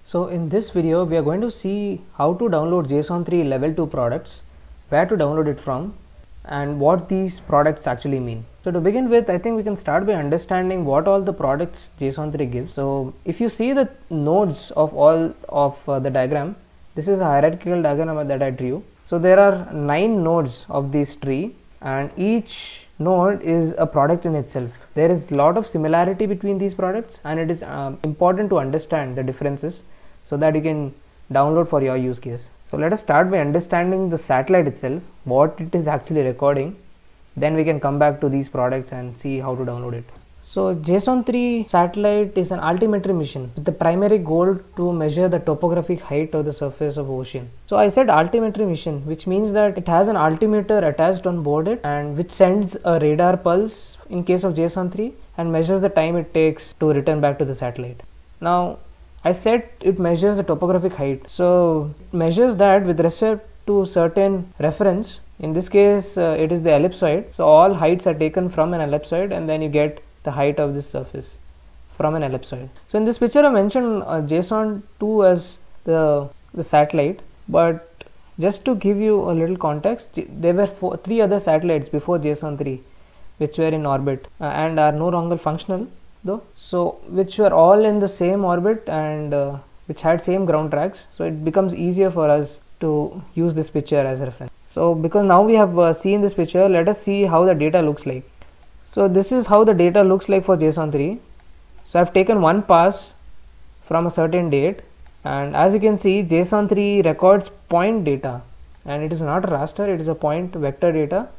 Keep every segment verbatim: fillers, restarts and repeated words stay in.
So in this video we are going to see how to download Jason three level two products, where to download it from, and what these products actually mean. So to begin with, I think we can start by understanding what all the products Jason three gives. So if you see the nodes of all of uh, the diagram, this is a hierarchical diagram that I drew. So there are nine nodes of this tree, and each node is a product in itself. There is a lot of similarity between these products, and it is um, important to understand the differences so that you can download for your use case. So let us start by understanding the satellite itself, what it is actually recording. Then we can come back to these products and see how to download it. So Jason three satellite is an altimetry mission with the primary goal to measure the topographic height of the surface of ocean. So I said altimetry mission, which means that it has an altimeter attached on board it, and which sends a radar pulse in case of Jason three and measures the time it takes to return back to the satellite. Now I said it measures the topographic height, so it measures that with respect to certain reference. In this case uh, it is the ellipsoid, so all heights are taken from an ellipsoid and then you get the height of this surface from an ellipsoid. So in this picture I mentioned uh, Jason two as the, the satellite, but just to give you a little context, there were four, three other satellites before Jason three which were in orbit uh, and are no longer functional though, so which were all in the same orbit and uh, which had same ground tracks, so it becomes easier for us to use this picture as a reference. So because now we have uh, seen this picture, let us see how the data looks like. So this is how the data looks like for Jason three. So I have taken one pass from a certain date, and as you can see Jason three records point data, and it is not a raster, it is a point vector data,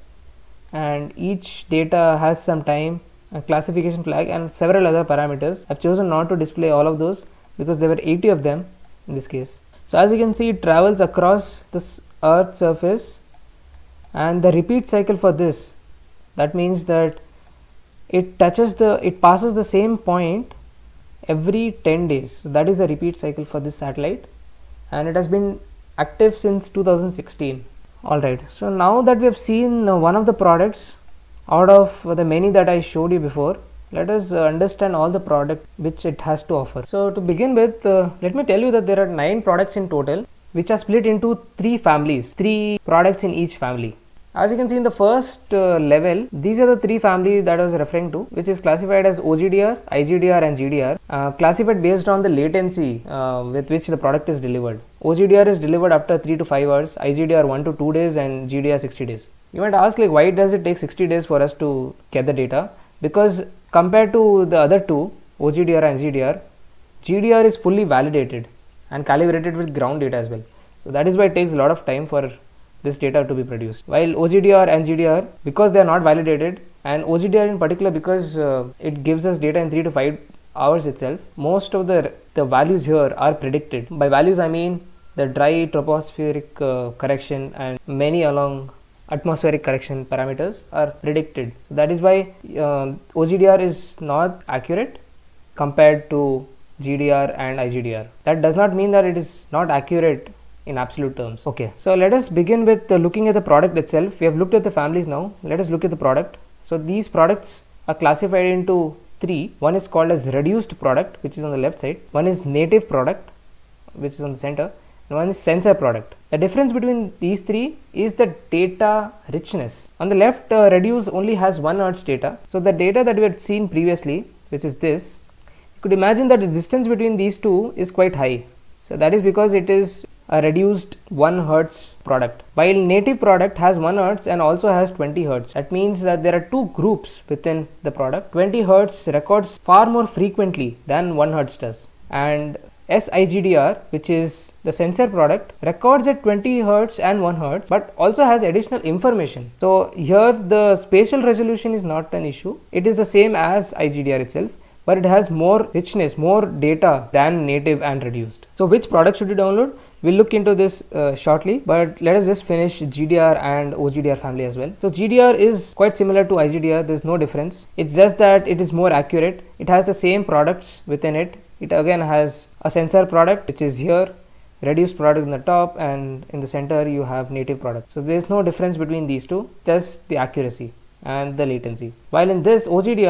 and each data has some time, a classification flag, and several other parameters. I've chosen not to display all of those because there were eighty of them in this case. So as you can see, it travels across this earth surface, and the repeat cycle for this, that means that it touches the it passes the same point every ten days. So that is the repeat cycle for this satellite, and it has been active since two thousand sixteen. Alright, so now that we have seen uh, one of the products out of uh, the many that I showed you before, let us uh, understand all the product which it has to offer. So to begin with, uh, let me tell you that there are nine products in total, which are split into three families, three products in each family. As you can see in the first uh, level, these are the three families that I was referring to, which is classified as O G D R, I G D R and G D R, uh, classified based on the latency uh, with which the product is delivered. O G D R is delivered after three to five hours, I G D R one to two days and G D R sixty days. You might ask, like, why does it take sixty days for us to get the data? Because compared to the other two, O G D R and G D R, G D R is fully validated and calibrated with ground data as well. So that is why it takes a lot of time for this data to be produced. While O G D R and G D R, because they are not validated, and O G D R in particular because uh, it gives us data in three to five hours itself, most of the, the values here are predicted. By values I mean the dry tropospheric uh, correction and many along atmospheric correction parameters are predicted. So that is why uh, O G D R is not accurate compared to G D R and I G D R. That does not mean that it is not accurate in absolute terms. Okay, so let us begin with uh, looking at the product itself. We have looked at the families now. Let us look at the product. So these products are classified into three. One is called as reduced product, which is on the left side. One is native product, which is on the center. And one is sensor product. The difference between these three is the data richness. On the left, uh, reduce only has one hertz data. So the data that we had seen previously, which is this, you could imagine that the distance between these two is quite high. So that is because it is a reduced one hertz product, while native product has one hertz and also has twenty hertz. That means that there are two groups within the product. twenty hertz records far more frequently than one hertz does, and S I G D R, which is the sensor product, records at twenty hertz and one hertz, but also has additional information. So here the spatial resolution is not an issue. It is the same as I G D R itself, but it has more richness, more data than native and reduced. So which product should you download? We'll look into this uh, shortly, but let us just finish G D R and O G D R family as well. So G D R is quite similar to I G D R. There's no difference. It's just that it is more accurate. It has the same products within it. It again has a sensor product, which is here, reduced product in the top, and in the center you have native product. So there's no difference between these two, just the accuracy and the latency. While in this O G D R,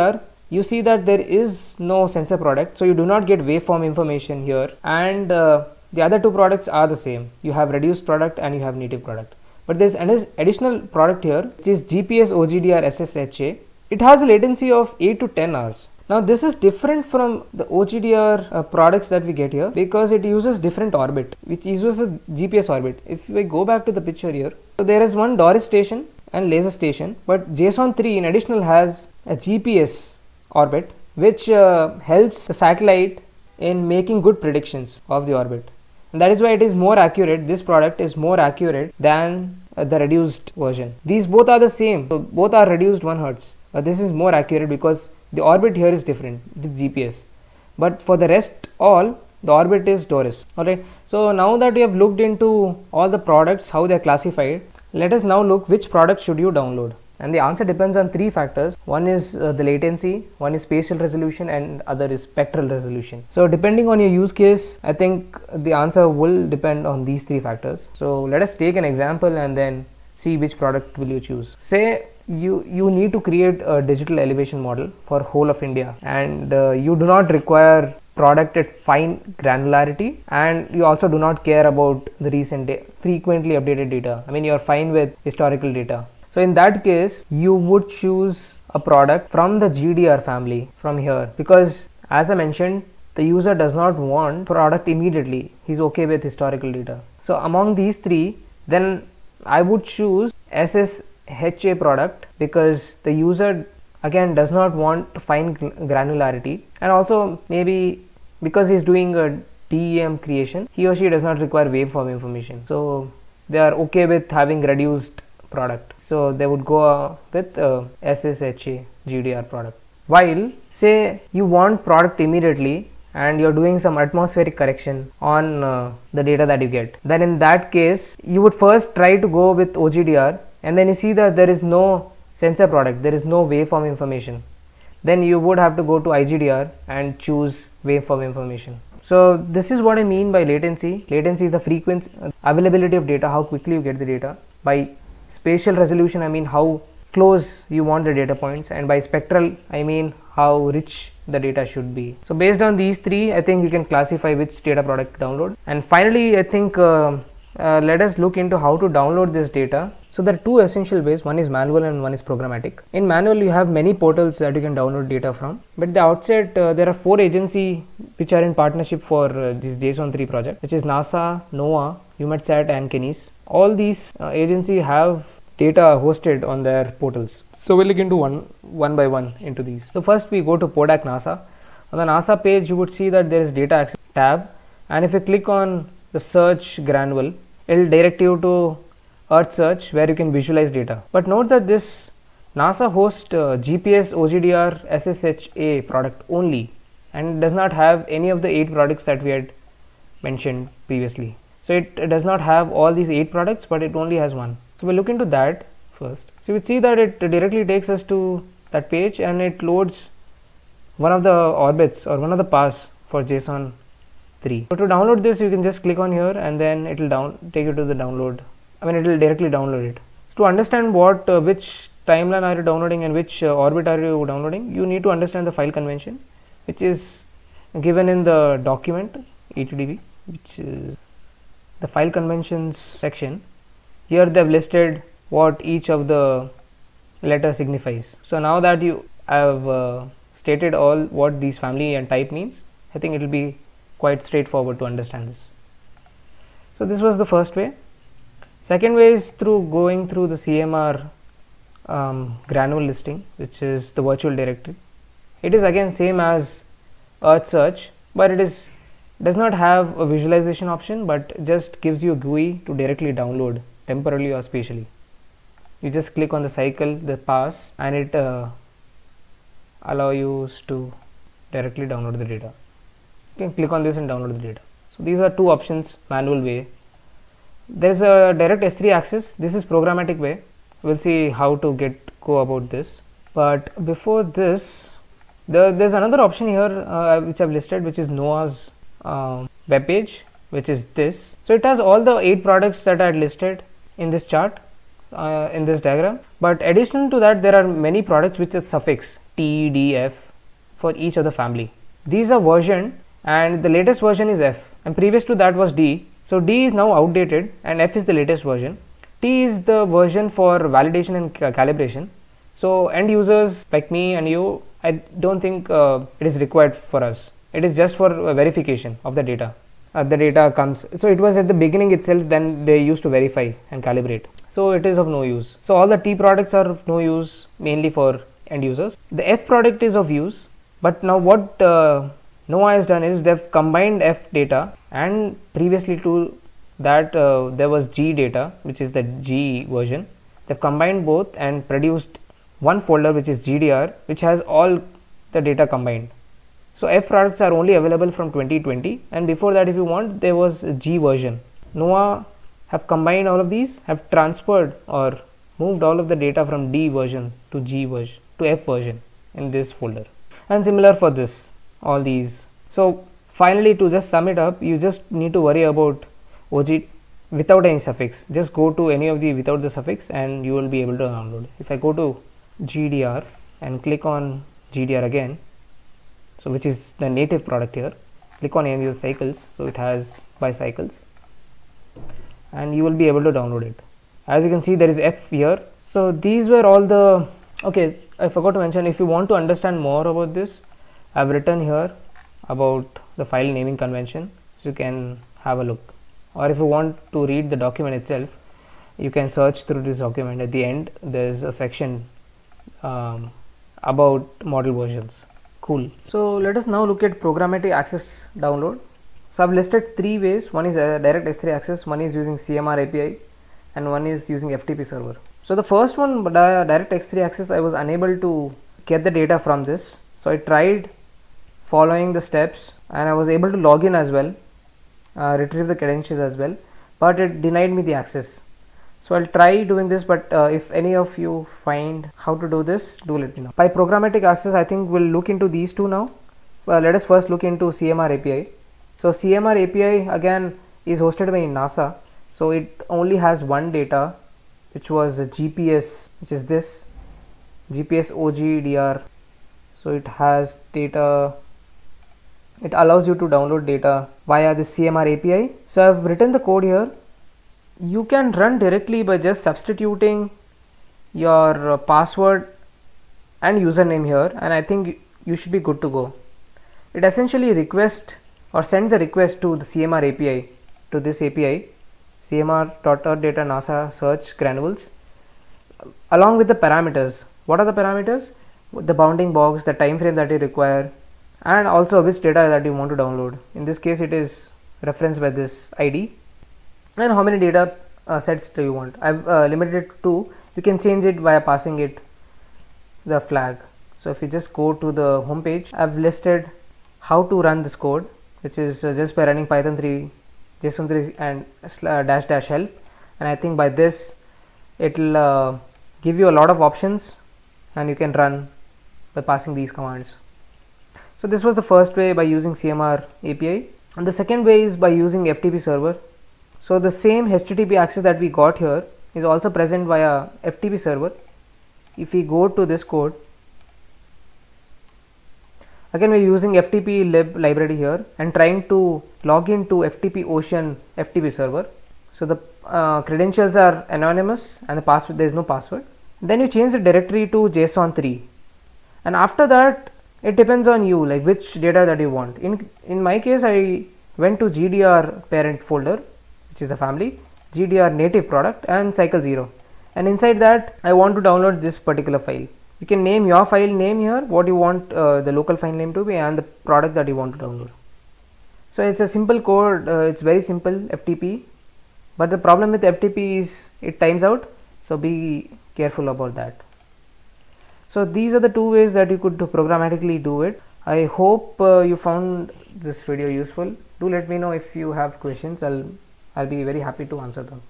you see that there is no sensor product, so you do not get waveform information here, and uh, the other two products are the same. You have reduced product and you have native product, but there's an additional product here which is G P S O G D R S S H A. It has a latency of eight to ten hours. Now this is different from the O G D R uh, products that we get here because it uses different orbit, which uses a G P S orbit. If we go back to the picture here, so there is one Doris station and laser station, but Jason three in additional has a G P S orbit which uh, helps the satellite in making good predictions of the orbit, and that is why it is more accurate. This product is more accurate than uh, the reduced version. These both are the same, so both are reduced one hertz, but this is more accurate because the orbit here is different, it is G P S, but for the rest all the orbit is Doris. Alright, so now that we have looked into all the products, how they are classified, let us now look which product should you download. And the answer depends on three factors. One is uh, the latency, one is spatial resolution, and other is spectral resolution. So depending on your use case, I think the answer will depend on these three factors. So let us take an example and then see which product will you choose. Say you you need to create a digital elevation model for whole of India, and uh, you do not require product at fine granularity, and you also do not care about the recent frequently updated data. I mean, you are fine with historical data. So in that case, you would choose a product from the G D R family from here, because as I mentioned, the user does not want product immediately. He's okay with historical data. So among these three, then I would choose S S H A product, because the user again does not want fine granularity, and also maybe because he's doing a D E M creation, he or she does not require waveform information. So they are okay with having reduced product, so they would go uh, with uh, S S H A G D R product. While say you want product immediately and you're doing some atmospheric correction on uh, the data that you get, then in that case you would first try to go with O G D R, and then you see that there is no sensor product, there is no waveform information, then you would have to go to I G D R and choose waveform information. So this is what I mean by latency. Latency is the frequency, uh, availability of data, how quickly you get the data. By spatial resolution, I mean how close you want the data points, and by spectral, I mean how rich the data should be. So based on these three, I think you can classify which data product to download. And finally, I think uh, uh, let us look into how to download this data. So there are two essential ways. One is manual and one is programmatic. In manual, you have many portals that you can download data from, but at the outset uh, there are four agencies which are in partnership for uh, this Jason three project, which is NASA, NOAA, EUMETSAT and Kenis. All these uh, agencies have data hosted on their portals. So we'll look into one one by one into these. So first we go to PODAC NASA. On the NASA page, you would see that there is data access tab, and if you click on the search granule, it will direct you to Earth search, where you can visualize data. But note that this NASA hosts uh, G P S O G D R S S H A product only, and does not have any of the eight products that we had mentioned previously. So it, it does not have all these eight products, but it only has one. So we'll look into that first. So you would see that it directly takes us to that page, and it loads one of the orbits or one of the paths for Jason three. So to download this, you can just click on here, and then it will down take you to the download. I mean, it will directly download it. So to understand what uh, which timeline are you downloading and which uh, orbit are you downloading, you need to understand the file convention, which is given in the document E T D V, which is the file conventions section. Here they have listed what each of the letter signifies. So now that you have uh, stated all what these family and type means, I think it will be quite straightforward to understand this. So this was the first way. Second way is through going through the C M R um, granule listing, which is the virtual directory. It is again same as Earth search, but it is does not have a visualization option, but just gives you a G U I to directly download temporarily or spatially. You just click on the cycle, the pass, and it uh, allow you to directly download the data. You can click on this and download the data. So these are two options, manual way. There is a direct S three access. This is programmatic way. We'll see how to get go about this. But before this, there, there's another option here uh, which I've listed, which is NOAA's uh, web page, which is this. So it has all the eight products that I had listed in this chart, uh, in this diagram. But additional to that, there are many products with a suffix T, D, F, for each of the family. These are versioned, and the latest version is F, and previous to that was D. So D is now outdated and F is the latest version. T is the version for validation and ca calibration. So end users like me and you, I don't think uh, it is required for us. It is just for uh, verification of the data. Uh, the data comes. So it was at the beginning itself, then they used to verify and calibrate. So it is of no use. So all the T products are of no use, mainly for end users. The F product is of use, but now what uh, Noah has done is they've combined F data, and previously to that uh, there was G data, which is the G version. They've combined both and produced one folder which is G D R, which has all the data combined. So F products are only available from twenty twenty, and before that, if you want, there was a G version. Noah have combined all of these, have transferred or moved all of the data from D version to G version to F version in this folder, and similar for this, all these. So finally, to just sum it up, you just need to worry about O G without any suffix. Just go to any of the without the suffix and you will be able to download. If I go to G D R and click on G D R again, so which is the native product here, click on any of the cycles, so it has bicycles, and you will be able to download it. As you can see, there is F here. So these were all the, okay, I forgot to mention, if you want to understand more about this, I have written here about the file naming convention, so you can have a look. Or if you want to read the document itself, you can search through this document. At the end, there is a section um, about model versions. Cool. So let us now look at programmatic access download. So I've listed three ways. One is a direct S three access, one is using C M R A P I, and one is using F T P server. So the first one, direct S three access, I was unable to get the data from this. So I tried following the steps and I was able to log in as well, uh, retrieve the credentials as well, but it denied me the access. So I'll try doing this, but uh, if any of you find how to do this, do let me know. By programmatic access, I think we'll look into these two now. Well, let us first look into C M R A P I. So C M R A P I again is hosted by NASA. So it only has one data, which was a G P S, which is this G P S O G D R. So it has data. It allows you to download data via the C M R A P I. So I've written the code here. You can run directly by just substituting your uh, password and username here, and I think you should be good to go. It essentially requests or sends a request to the C M R A P I, to this A P I, C M R dot earth data NASA search granules, along with the parameters. What are the parameters? The bounding box, the time frame that you require, and also which data that you want to download. In this case, it is referenced by this I D. And how many data uh, sets do you want? I've uh, limited it to two. You can change it via passing it the flag. So if you just go to the home page, I've listed how to run this code, which is uh, just by running Python three, Jason three and uh, dash dash help. And I think by this, it will uh, give you a lot of options, and you can run by passing these commands. So this was the first way, by using C M R A P I, and the second way is by using F T P server. So the same H T T P access that we got here is also present via F T P server. If we go to this code, again we're using F T P lib library here and trying to log into F T P Ocean F T P server. So the uh, credentials are anonymous and the password, there is no password. Then you change the directory to Jason three, and after that it depends on you, like which data that you want. In in my case, I went to G D R parent folder, which is the family, G D R native product and cycle zero, and inside that I want to download this particular file. You can name your file name here, what you want uh, the local file name to be, and the product that you want to download. So it's a simple code, uh, it's very simple F T P, but the problem with F T P is it times out, so be careful about that. So these are the two ways that you could programmatically do it. I hope uh, you found this video useful. Do let me know if you have questions. I'll I'll be very happy to answer them.